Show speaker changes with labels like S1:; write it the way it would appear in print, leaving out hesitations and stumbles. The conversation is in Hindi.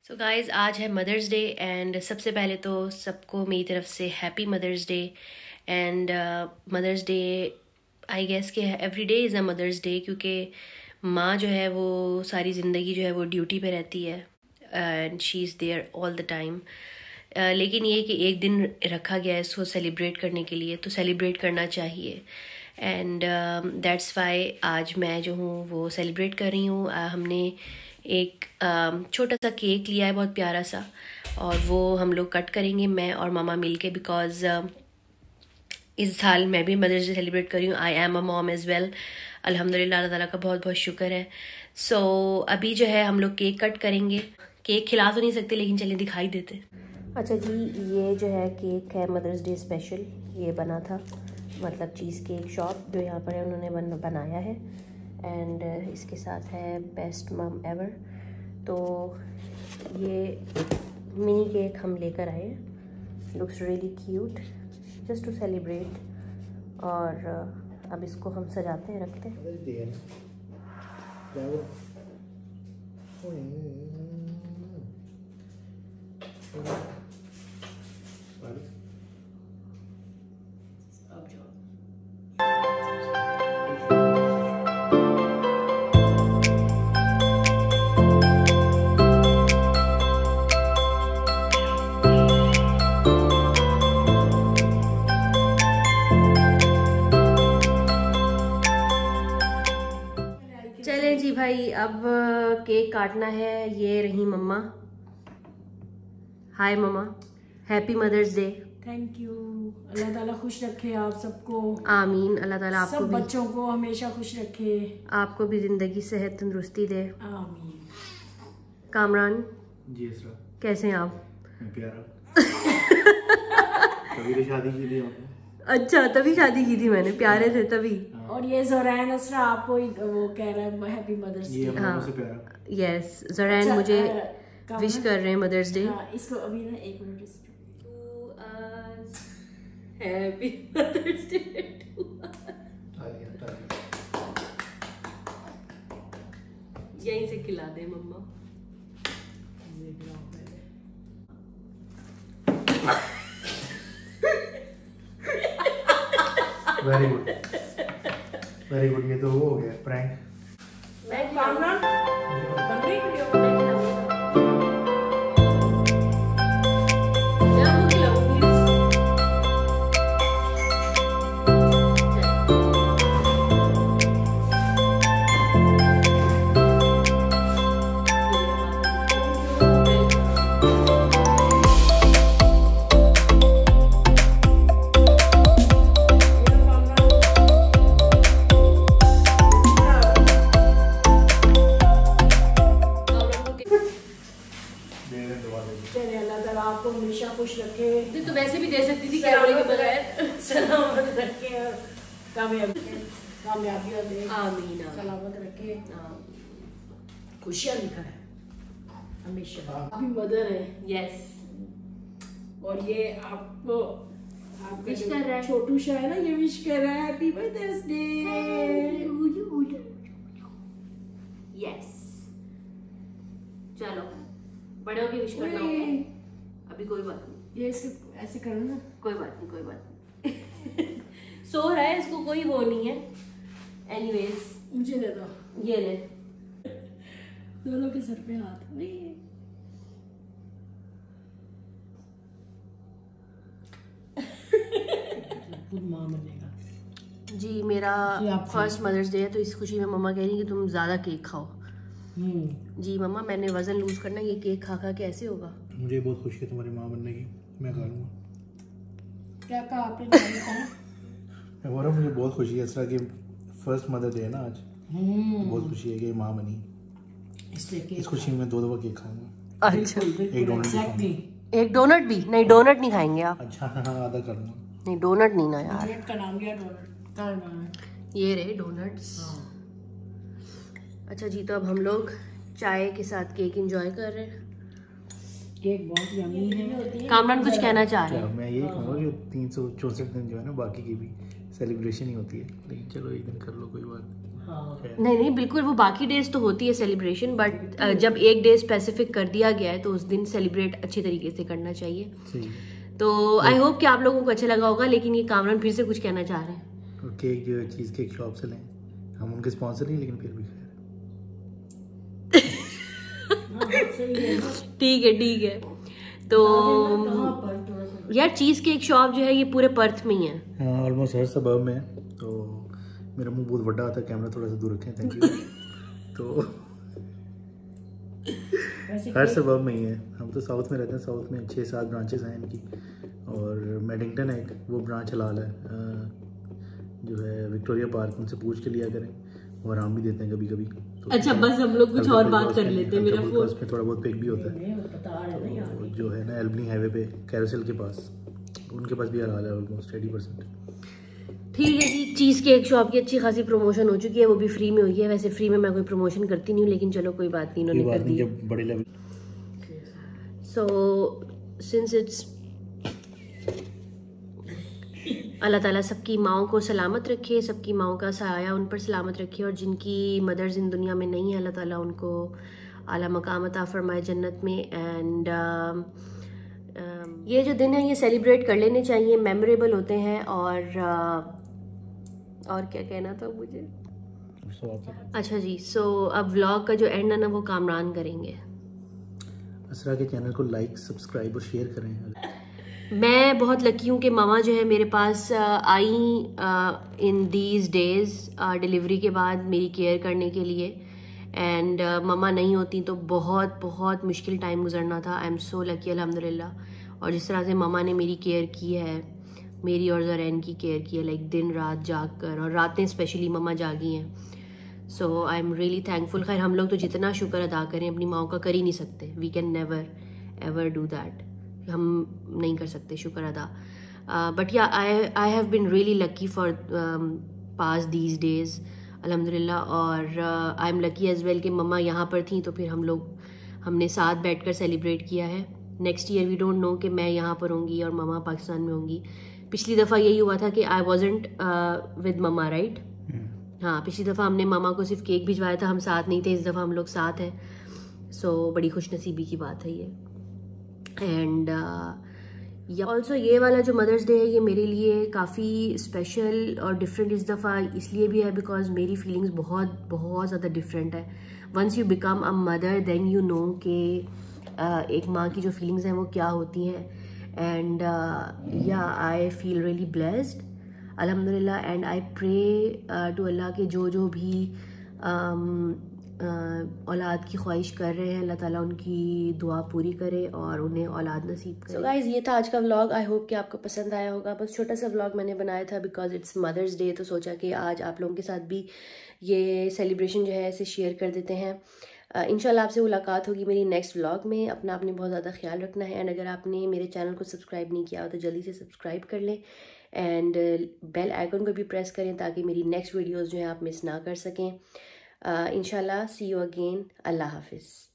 S1: सो गाइज़ आज है मदर्स डे एंड सबसे पहले तो सबको मेरी तरफ से happy mother's day. And mother's day I guess कि every day is a mother's day, क्योंकि माँ जो है वो सारी ज़िंदगी जो है वो ड्यूटी पे रहती है and she is there all the time. लेकिन ये कि एक दिन रखा गया है इसको सेलिब्रेट करने के लिए, तो सेलिब्रेट करना चाहिए। एंड दैट्स वाई आज मैं जो हूँ वो सेलिब्रेट कर रही हूँ। हमने एक छोटा सा केक लिया है, बहुत प्यारा सा, और वो हम लोग कट करेंगे मैं और मामा मिल के, बिकॉज इस साल मैं भी मदर्स डे सेलिब्रेट कर रही हूँ। I am a mom as well, अल्हम्दुलिल्लाह, अल्लाह ताला का बहुत बहुत शुक्र है। सो अभी जो है हम लोग केक कट करेंगे। केक खिला तो नहीं सकते, लेकिन चलिए दिखाई देते। अच्छा जी, ये जो है केक है मदर्स डे स्पेशल, ये बना था, मतलब चीज़ केक शॉप जो यहाँ पर है उन्होंने बनाया है। एंड इसके साथ है बेस्ट मम एवर। तो ये मिनी केक हम लेकर आए, looks really cute, just to celebrate. और अब इसको हम सजाते हैं, रखते हैं। चलें जी भाई, अब केक काटना है। ये रही मम्मा। हाय मम्मा, happy mother's day.
S2: Thank you. अल्लाह ताला खुश रखे आप सबको।
S1: आमीन। अल्लाह ताला आपको
S2: सब
S1: भी,
S2: बच्चों को हमेशा खुश रखे।
S1: आपको भी जिंदगी सेहत तंदुरुस्ती दे।
S2: आमीन।
S1: कामरान
S3: जी इसरा,
S1: कैसे हैं आप?
S3: प्यारा। कभी तो शादी की थी आपने?
S1: अच्छा, तभी शादी की थी मैंने, प्यारे थे तभी।
S2: और ये ज़ोरैन असरा आपको वो कह रहा है हैप्पी मदर्स डे।
S3: ये हम लोगों से प्यारा।
S1: यस, ज़रैन मुझे विश कर रहे हैं मदर्स डे।
S2: इसको अभी ना एक मिनट
S1: हैप्पी मदर्स डे। यहीं से खिला दे मम्मा।
S3: Very good, very good. ये तो वो हो गया प्रैंक।
S1: मैं
S2: कामरान बन गई वीडियो। आपको हमेशा खुश रखे।
S1: तो वैसे भी दे सकती थी कैमरे के बगैर।
S2: सलामत रखे और कामयाबी दे।
S1: आमीन।
S2: सलामत रखे, खुशियाँ लिखा है हमेशा। आपकी मदर है।
S1: यस।
S2: और ये आपको
S1: विश कर रहा है,
S2: छोटू शाह है ना, ये विश कर रहा है हैप्पी मदर्स डे।
S1: यस, चलो बड़े होके विश करना होगा। अभी कोई बात नहीं,
S2: ये ऐसे करो ना।
S1: कोई बात नहीं, कोई बात नहीं। सो रहा है, इसको कोई वो नहीं है। एनीवेज
S2: मुझे दे दो,
S1: ये ले।
S2: दोनों के सर पे हाथ। माँ बनेगा
S1: जी। मेरा फर्स्ट मदर्स डे है, तो इस खुशी में मम्मा कह रही है कि तुम ज्यादा केक खाओ। जी मम्मा, मैंने वजन लूज करना, ये केक खा खा के ऐसे होगा।
S3: मुझे बहुत खुशी है तुम्हारी माँ बनने की, मैं खा लूँगा।
S2: क्या कहा आपने? मैं
S3: बोल रहा हूँ मुझे बहुत खुशी है इसरा कि फर्स्ट मदर डे है ना आज। बहुत खुशी है कि माँ बनी,
S2: इसलिए
S3: इस खुशी में 2 दफा केक खाऊंगा।
S1: अच्छा,
S3: एक डोनट भी।
S1: एक डोनट भी नहीं? डोनट नहीं खाएंगे आप?
S3: अच्छा हाँ, आधा कर लूँगा।
S1: नहीं, डोनट नहीं ना यार।
S2: डोनट का नाम क्या? डोनट का नाम है।
S1: ये रहे डोनट्स। अच्छा जी, तो अब हम लोग चाय के साथ केक एंजॉय कर रहे हैं।
S2: केक बहुत यम्मी है।
S1: कामरान कुछ कहना चाह रहे हैं?
S3: मैं यही कहूँगा कि 364 दिन जो है ना बाकी की भी सेलिब्रेशन ही होती है, लेकिन चलो एक दिन कर लो, कोई बात नहीं।
S1: नहीं नहीं बिल्कुल, वो बाकी डेज तो होती है सेलिब्रेशन, बट जब एक डे स्पेसिफिक कर दिया गया है तो उस दिन सेलिब्रेट अच्छे तरीके से करना चाहिए। तो आई होप कि आप लोगों को अच्छा लगा होगा। लेकिन ये कामरान फिर से कुछ कहना चाह रहे हैं।
S3: और केक जो है चीज़ केक शॉप से लें, हम उनके स्पॉन्सर नहीं लेकिन फिर भी
S1: ठीक है। तो यार चीज़ केक शॉप जो है ये पूरे पर्थ में ही है।
S3: हाँ, ऑलमोस्ट हर सबब में है। तो मेरा मुंह बहुत बड़ा आता है, कैमरा थोड़ा सा दूर रखें, थैंक यू। तो हर सबब में ही है। हम तो साउथ में रहते हैं, साउथ में 6-7 ब्रांचेस हैं इनकी, और मेडिंगटन है एक, वो ब्रांच हलाल है जो है विक्टोरिया पार्क, उनसे पूछ के लिया करें, और आराम भी देते हैं कभी कभी। तो
S1: अच्छा बस हम लोग कुछ और बात कर लेते हैं। मेरा फोन
S3: में थोड़ा बहुत पिक भी होता है, तो जो है ना एल्बनी हाईवे पे कैरोसेल के पास, उनके पास भी हलाल है ऑलमोस्ट 80%।
S1: ठीक है जी, चीज़ केक शॉप की अच्छी खासी प्रमोशन हो चुकी है, वो भी फ्री में हुई है। वैसे फ्री में मैं कोई प्रमोशन करती नहीं हूँ, लेकिन चलो कोई बात नहीं, इन्होंने कर दी।
S3: जब बड़े लेवल
S1: सो सिंस इट्स अल्लाह ताला सबकी माओं को सलामत रखे, सबकी माओं का साया उन पर सलामत रखे, और जिनकी मदर्स इन दुनिया में नहीं है अल्लाह ताला उनको आला मकाम अता फरमाए जन्नत में। एंड ये जो दिन है ये सेलिब्रेट कर लेने चाहिए, मेमोरेबल होते हैं। और क्या कहना था मुझे, अच्छा जी, सो अब व्लॉग का जो एंड है ना वो कामरान करेंगे।
S3: असरा के चैनल को लाइक, सब्सक्राइब और शेयर करें।
S1: मैं बहुत लकी हूँ कि मामा जो है मेरे पास आई इन दीज डेज डिलीवरी के बाद मेरी केयर करने के लिए। एंड मामा नहीं होती तो बहुत बहुत मुश्किल टाइम गुजरना था। आई एम सो लकी अल्हम्दुलिल्लाह। और जिस तरह से मामा ने मेरी केयर की है, मेरी और ज़रैन की केयर की है, लाइक दिन रात जाग कर, और रातें स्पेशली मामा जागी हैं। So I am really thankful. खैर हम लोग तो जितना शुक्र अदा करें अपनी माओ का कर ही नहीं सकते। We can never ever do that, हम नहीं कर सकते शुक्र अदा। But yeah I have been really lucky for past these days अल्हम्दुलिल्लाह। और I am lucky as well कि मम्मा यहाँ पर थी, तो फिर हमने साथ बैठकर सेलिब्रेट किया है। Next year we don't know कि मैं यहाँ पर होंगी और मम्मा पाकिस्तान में होंगी। पिछली दफ़ा यही हुआ था कि आई वॉजेंट विद मम्मा, राइट? हाँ, पिछली दफ़ा हमने मामा को सिर्फ केक भिजवाया था, हम साथ नहीं थे। इस दफ़ा हम लोग साथ हैं। सो बड़ी खुशनसीबी की बात है ये। एंड ऑल्सो ये वाला जो मदर्स डे है ये मेरे लिए काफ़ी स्पेशल और डिफरेंट इस दफ़ा इसलिए भी है बिकॉज मेरी फीलिंग्स बहुत बहुत ज़्यादा डिफरेंट है। Once you become a mother then you know कि एक माँ की जो फीलिंग्स हैं वो क्या होती हैं। And yeah I feel really blessed अल्हम्दुलिल्लाह। एंड आई प्रे टू अल्लाह के जो भी औलाद की ख्वाहिश कर रहे हैं अल्लाह ताला उनकी दुआ पूरी करे और उन्हें औलाद नसीब करे। सो गाइस ये था आज का व्लॉग। आई होप कि आपको पसंद आया होगा। बस छोटा सा व्लॉग मैंने बनाया था बिकॉज इट्स मदर्स डे, तो सोचा कि आज आप लोगों के साथ भी ये सेलिब्रेशन जो है इसे शेयर कर देते हैं। इंशाल्लाह आपसे मुलाकात होगी मेरी नेक्स्ट व्लॉग में। आपने बहुत ज़्यादा ख्याल रखना है। एंड अगर आपने मेरे चैनल को सब्सक्राइब नहीं किया हो तो जल्दी से सब्सक्राइब कर लें एंड बेल आइकन को भी प्रेस करें ताकि मेरी नेक्स्ट वीडियोज़ जो है आप मिस ना कर सकें। इंशाल्लाह सी यू अगेन। अल्लाह हाफिज़।